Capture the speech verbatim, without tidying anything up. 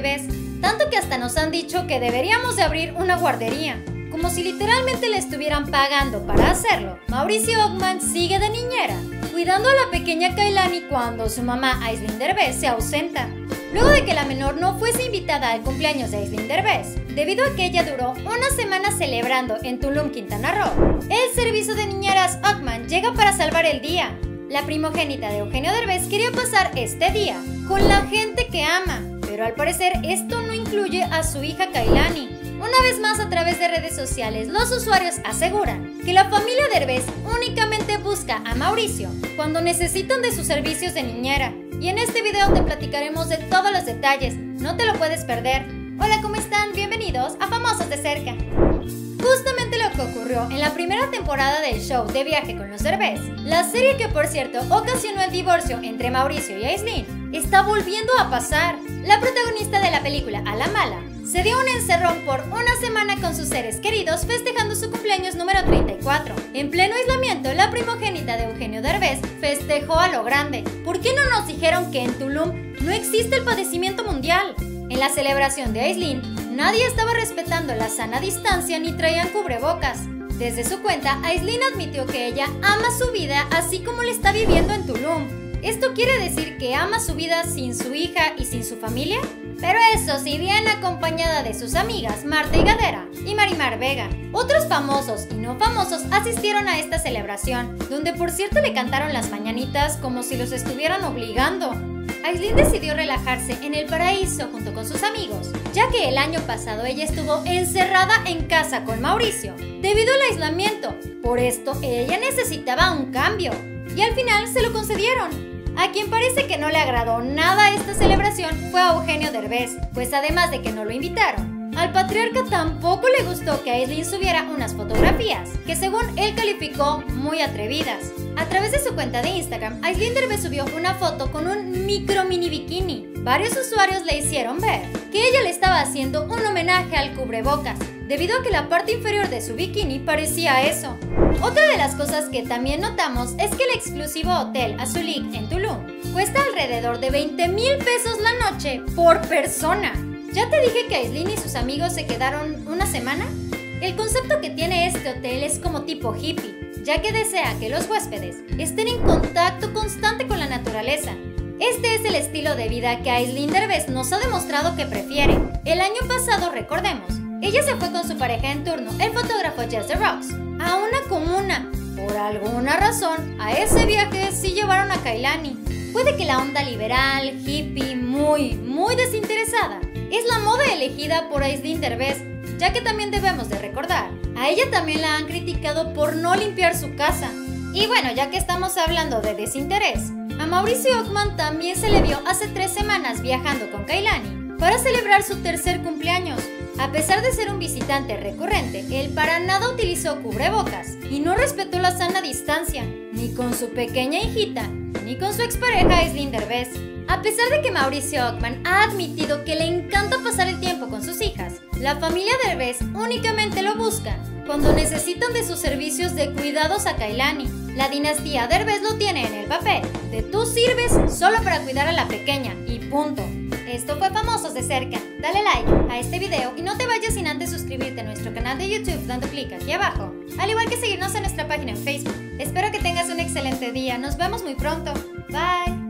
bebés, tanto que hasta nos han dicho que deberíamos de abrir una guardería, como si literalmente le estuvieran pagando para hacerlo. Mauricio Ockman sigue de niñera, cuidando a la pequeña Kailani cuando su mamá Aislinn Derbez se ausenta, luego de que la menor no fuese invitada al cumpleaños de Aislinn Derbez, debido a que ella duró una semana celebrando en Tulum, Quintana Roo. El servicio de niñeras Ockman llega para salvar el día. La primogénita de Eugenio Derbez quería pasar este día con la gente que ama, pero al parecer esto no incluye a su hija Kailani. Una vez más, a través de redes sociales, los usuarios aseguran que la familia Derbez únicamente busca a Mauricio cuando necesitan de sus servicios de niñera. Y en este video te platicaremos de todos los detalles, no te lo puedes perder. Hola, ¿cómo están? Bienvenidos a Famosos de Cerca. Justamente lo que ocurrió en la primera temporada del show de Viaje con los Derbez, la serie que por cierto ocasionó el divorcio entre Mauricio y Aislinn, está volviendo a pasar. La protagonista de la película A la Mala se dio un encerrón por una semana con sus seres queridos festejando su cumpleaños número treinta y cuatro. En pleno aislamiento, la primogénita de Eugenio Derbez festejó a lo grande. ¿Por qué no nos dijeron que en Tulum no existe el padecimiento mundial? En la celebración de Aislinn, nadie estaba respetando la sana distancia ni traían cubrebocas. Desde su cuenta, Aislinn admitió que ella ama su vida así como la está viviendo en Tulum. ¿Esto quiere decir que ama su vida sin su hija y sin su familia? Pero eso sí, viene acompañada de sus amigas Marta Higadera y Marimar Vega. Otros famosos y no famosos asistieron a esta celebración, donde por cierto le cantaron las mañanitas como si los estuvieran obligando. Aislinn decidió relajarse en el paraíso junto con sus amigos, ya que el año pasado ella estuvo encerrada en casa con Mauricio, debido al aislamiento. Por esto ella necesitaba un cambio, y al final se lo concedieron. A quien parece que no le agradó nada esta celebración fue a Eugenio Derbez, pues además de que no lo invitaron, al patriarca tampoco le gustó que Aislinn subiera unas fotografías, que según él calificó muy atrevidas. A través de su cuenta de Instagram, Aislinn Derbez subió una foto con un micro mini bikini. Varios usuarios le hicieron ver que ella le estaba haciendo un homenaje al cubrebocas, debido a que la parte inferior de su bikini parecía eso. Otra de las cosas que también notamos es que el exclusivo hotel Azulik en Tulum cuesta alrededor de veinte mil pesos la noche por persona. ¿Ya te dije que Aislinn y sus amigos se quedaron una semana? El concepto que tiene este hotel es como tipo hippie, ya que desea que los huéspedes estén en contacto constante con la naturaleza. Este es el estilo de vida que Aislinn Derbez nos ha demostrado que prefiere. El año pasado, recordemos, ella se fue con su pareja en turno, el fotógrafo Jess The Rocks, a una comuna. Por alguna razón, a ese viaje sí llevaron a Kailani. Puede que la onda liberal, hippie, muy, muy desinteresada, es la moda elegida por Aislinn Derbez, ya que también debemos de recordar, a ella también la han criticado por no limpiar su casa. Y bueno, ya que estamos hablando de desinterés, a Mauricio Ockman también se le vio hace tres semanas viajando con Kailani para celebrar su tercer cumpleaños. A pesar de ser un visitante recurrente, él para nada utilizó cubrebocas y no respetó la sana distancia, ni con su pequeña hijita, ni con su expareja Aislinn Derbez. A pesar de que Mauricio Ockman ha admitido que le encanta pasar el tiempo con sus hijas, la familia Derbez únicamente lo busca cuando necesitan de sus servicios de cuidados a Kailani. La dinastía Derbez lo tiene en el papel de tú sirves solo para cuidar a la pequeña y punto. Esto fue Famosos de Cerca. Dale like a este video y no te vayas sin antes suscribirte a nuestro canal de YouTube dando clic aquí abajo, al igual que seguirnos en nuestra página en Facebook. Espero que tengas un excelente día. Nos vemos muy pronto. Bye.